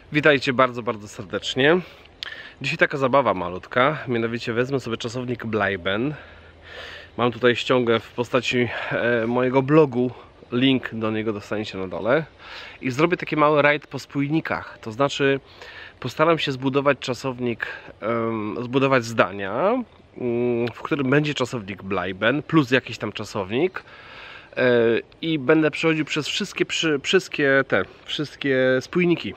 Witajcie bardzo, bardzo serdecznie. Dzisiaj taka zabawa malutka, mianowicie wezmę sobie czasownik bleiben. Mam tutaj ściągę w postaci mojego blogu, link do niego dostaniecie na dole. I zrobię taki mały rajd po spójnikach, to znaczy postaram się zbudować czasownik, zbudować zdania, w którym będzie czasownik bleiben plus jakiś tam czasownik. I będę przechodził przez wszystkie spójniki.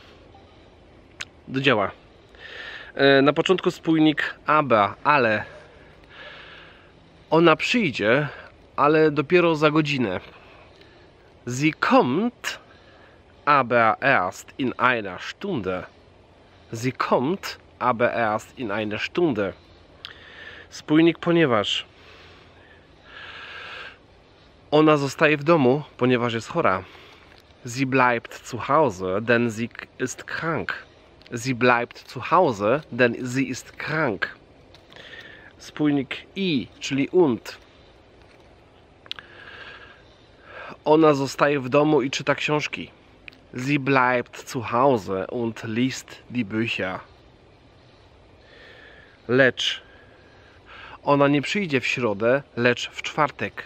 Do dzieła. Na początku spójnik aber, ale. Ona przyjdzie, ale dopiero za godzinę. Sie kommt, aber erst in einer Stunde. Sie kommt, aber erst in einer Stunde. Spójnik ponieważ. Ona zostaje w domu, ponieważ jest chora. Sie bleibt zu Hause, denn sie ist krank. Sie bleibt zu Hause, denn sie ist krank. Spójnik i, czyli und. Ona zostaje w domu i czyta książki. Sie bleibt zu Hause und liest die Bücher. Lecz. Ona nie przyjdzie w środę, lecz w czwartek.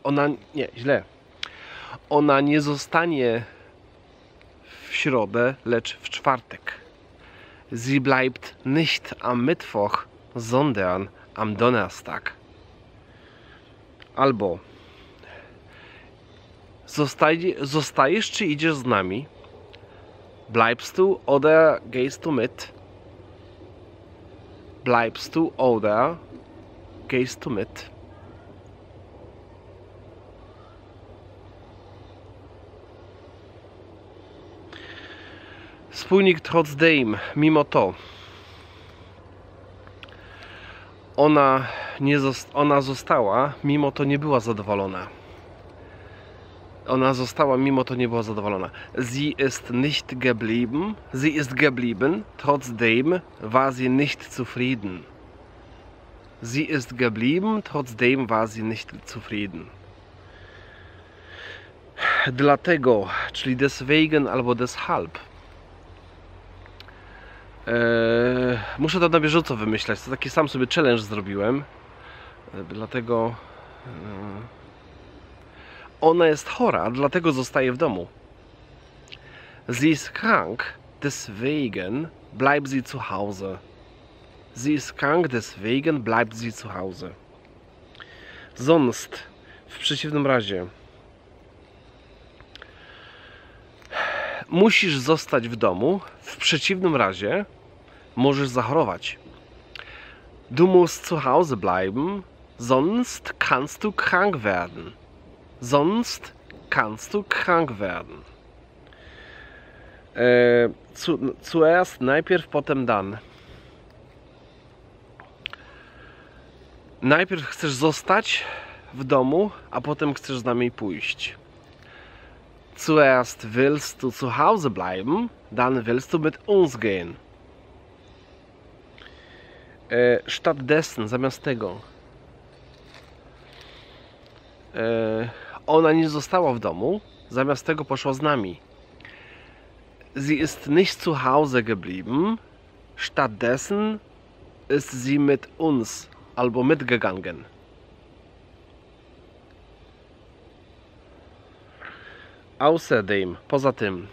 Ona nie zostanie w środę, lecz w czwartek. Sie bleibt nicht am Mittwoch, sondern am Donnerstag. Albo zostajesz czy idziesz z nami? Bleibst du oder gehst du mit? Bleibst du oder gehst du mit? Spójnik trotzdem, mimo to. Ona została, mimo to nie była zadowolona. Ona została, mimo to nie była zadowolona. Sie ist nicht geblieben. Sie ist geblieben, trotzdem war sie nicht zufrieden. Sie ist geblieben, trotzdem war sie nicht zufrieden. Dlatego, czyli deswegen albo deshalb. Muszę to na bieżąco wymyślać. To taki sam sobie challenge zrobiłem. Dlatego ona jest chora, dlatego zostaje w domu. Sie ist krank, deswegen bleibt sie zu Hause. Sie ist krank, deswegen bleibt sie zu Hause. Sonst, w przeciwnym razie. Musisz zostać w domu, w przeciwnym razie możesz zachorować. Du musst zu Hause bleiben, sonst kannst du krank werden. Sonst kannst du krank werden. Zuerst, najpierw, potem dann. Najpierw chcesz zostać w domu, a potem chcesz z nami pójść. Zuerst willst du zu Hause bleiben, dann willst du mit uns gehen. Stattdessen, zamiast tego. Ona nie została w domu, zamiast tego poszła z nami. Sie ist nicht zu Hause geblieben, stattdessen ist sie mit uns, albo mitgegangen. Außerdem, poza tym.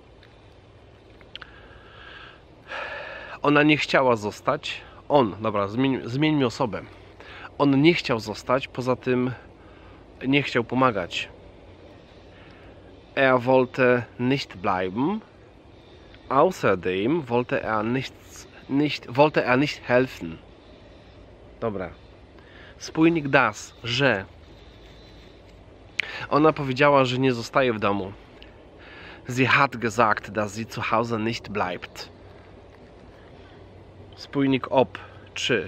Ona nie chciała zostać. Dobra, zmieńmy osobę. On nie chciał zostać, poza tym nie chciał pomagać. Er wollte nicht bleiben. Außerdem wollte er nicht helfen. Dobra. Spójnik das, że. Ona powiedziała, że nie zostaje w domu. Sie hat gesagt, dass sie zu Hause nicht bleibt. Spójnik ob, czy.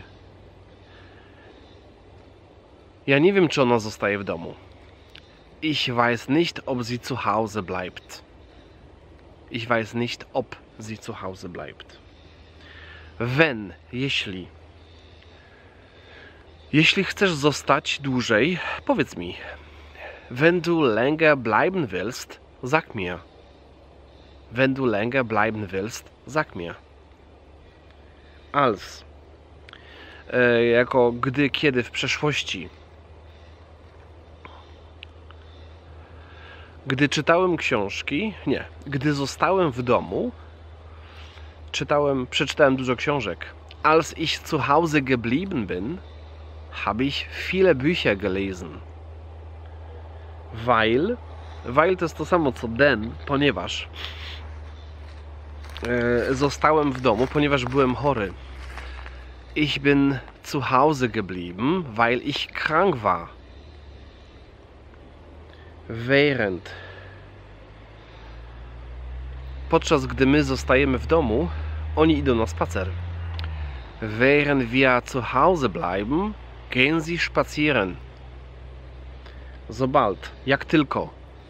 Ja nie wiem, czy ona zostaje w domu. Ich weiß nicht, ob sie zu Hause bleibt. Ich weiß nicht, ob sie zu Hause bleibt. Wenn, jeśli. Jeśli chcesz zostać dłużej, powiedz mi. Wenn du länger bleiben willst, sag mir. Wenn du länger bleiben willst, sag mir. Als. Jako gdy, kiedy w przeszłości. Gdy czytałem książki, nie, gdy zostałem w domu, przeczytałem dużo książek. Als ich zu Hause geblieben bin, habe ich viele Bücher gelesen. Weil to jest to samo co denn, ponieważ zostałem w domu, ponieważ byłem chory. Ich bin zu Hause geblieben, weil ich krank war. Während. Podczas gdy my zostajemy w domu, oni idą na spacer. Während wir zu Hause bleiben, gehen sie spazieren. Sobald, jak tylko.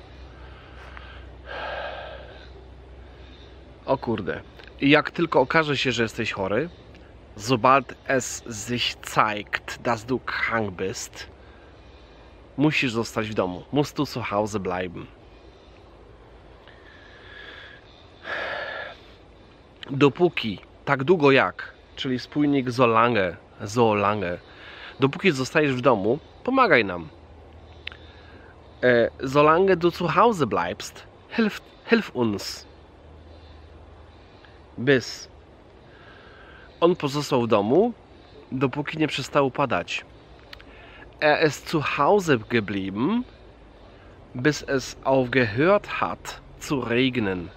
O kurde. Jak tylko okaże się, że jesteś chory, sobald es sich zeigt, dass du krank bist, musisz zostać w domu. Musst du zu Hause bleiben. Dopóki, tak długo jak, czyli spójnik solange. Dopóki zostajesz w domu, pomagaj nam. Solange du zu Hause bleibst, hilf uns. Bis. On pozostał w domu, dopóki nie przestało padać. Er ist zu Hause geblieben, bis es aufgehört hat zu regnen.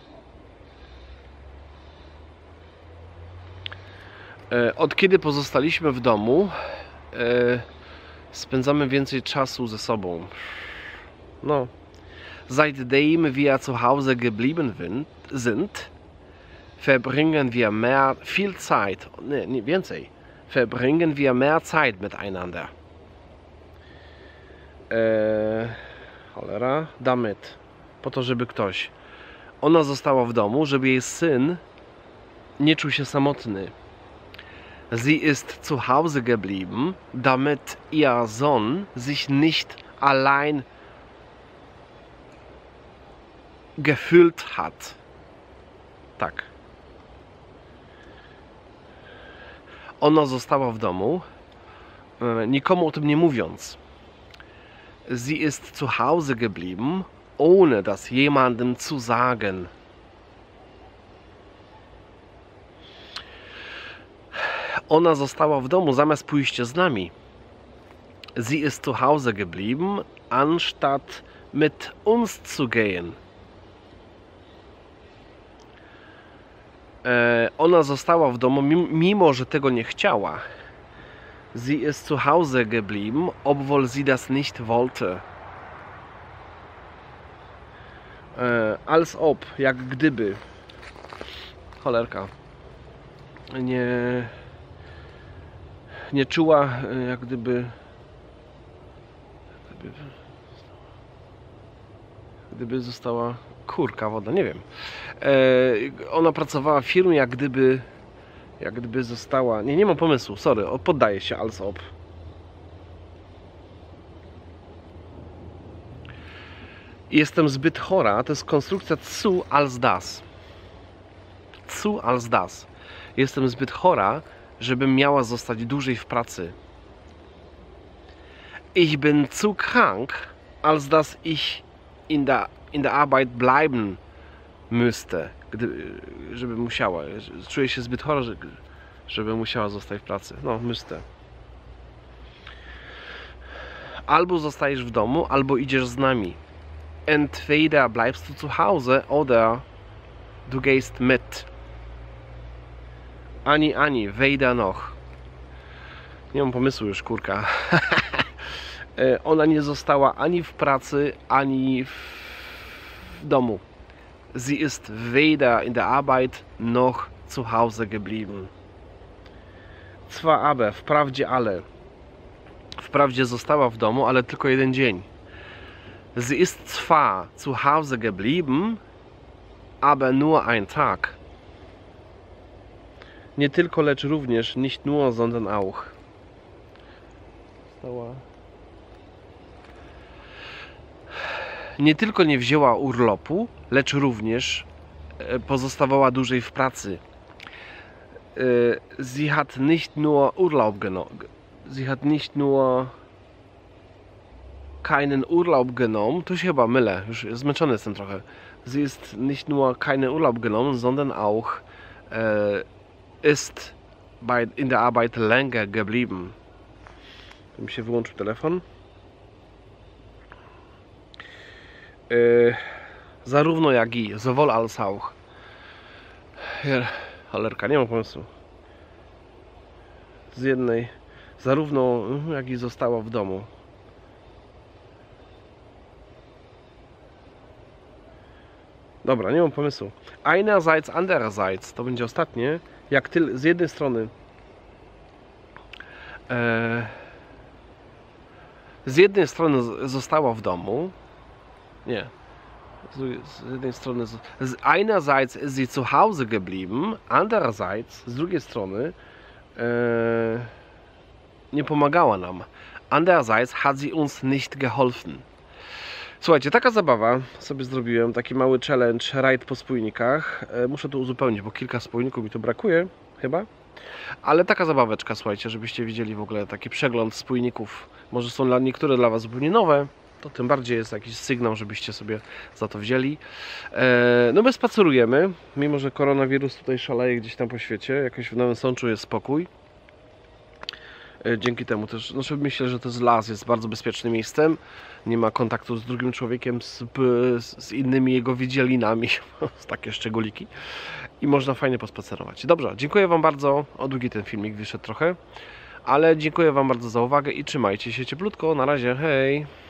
Od kiedy pozostaliśmy w domu, spędzamy więcej czasu ze sobą. No. Seitdem wir zu Hause geblieben sind, verbringen wir viel Zeit, nie więcej, verbringen wir mehr Zeit miteinander. Cholera, damit. Po to, żeby ktoś. Ona została w domu, żeby jej syn nie czuł się samotny. Sie ist zu Hause geblieben, damit ihr Sohn sich nicht allein gefühlt hat. Tak. Ona została w domu, nikomu o tym nie mówiąc. Sie ist zu Hause geblieben, ohne das jemandem zu sagen. Ona została w domu zamiast pójść z nami. Sie ist zu Hause geblieben, anstatt mit uns zu gehen. Ona została w domu, mimo że tego nie chciała. Sie ist zu Hause geblieben, obwohl sie das nicht wollte. Als ob, jak gdyby. Cholerka. Nie czuła, jak gdyby została kurka woda, nie wiem. Ona pracowała w firmie, jak gdyby została... Nie mam pomysłu, sorry, poddaję się, als ob. Jestem zbyt chora, to jest konstrukcja zu als das. Zu als das. Jestem zbyt chora, żebym miała zostać dłużej w pracy. Ich bin zu krank, als dass ich in der Arbeit bleiben müsste. Żeby musiała. Czuję się zbyt chora, żeby musiała zostać w pracy. No, müsste. Albo zostajesz w domu, albo idziesz z nami. Entweder bleibst du zu Hause, oder du gehst mit. Ani, wejdę noch. Nie mam pomysłu już, kurka. Ona nie została ani w pracy, ani w domu. Sie ist weder in der Arbeit noch zu Hause geblieben. Zwar aber, wprawdzie ale. Wprawdzie została w domu, ale tylko jeden dzień. Sie ist zwar zu Hause geblieben, aber nur ein Tag. Nie tylko, lecz również, nicht nur, sondern auch. Nie tylko nie wzięła urlopu, lecz również pozostawała dłużej w pracy. Sie hat nicht nur Urlaub genommen. Sie hat nicht nur keinen Urlaub genommen. Tu się chyba mylę, już zmęczony jestem trochę. Sie ist nicht nur keinen Urlaub genommen, sondern auch ist in der Arbeit länger geblieben. Tu mi się wyłączył telefon. Zarówno jak i, sowohl als auch. Cholerka, nie mam pomysłu. Z jednej, zarówno jak i została w domu. Dobra, nie mam pomysłu. Einerseits, andererseits, to będzie ostatnie. Jak z jednej strony z jednej strony została w domu. Nie. Z jednej strony einerseits ist sie zu Hause geblieben, andererseits, z drugiej strony nie pomagała nam. Andererseits hat sie uns nicht geholfen. Słuchajcie, taka zabawa sobie zrobiłem, taki mały challenge, rajd po spójnikach. Muszę to uzupełnić, bo kilka spójników mi tu brakuje, chyba. Ale taka zabaweczka, słuchajcie, żebyście widzieli w ogóle taki przegląd spójników. Może są niektóre dla Was zupełnie nowe, to tym bardziej jest jakiś sygnał, żebyście sobie za to wzięli. No my spacerujemy, mimo że koronawirus tutaj szaleje gdzieś tam po świecie, jakoś w Nowym Sączu jest spokój. Dzięki temu też, znaczy myślę, że to jest las, jest bardzo bezpiecznym miejscem. Nie ma kontaktu z drugim człowiekiem, z innymi jego wydzielinami, takie szczególiki. I można fajnie pospacerować. Dobrze, dziękuję Wam bardzo. O, długi ten filmik wyszedł trochę. Ale dziękuję Wam bardzo za uwagę i trzymajcie się cieplutko. Na razie, hej!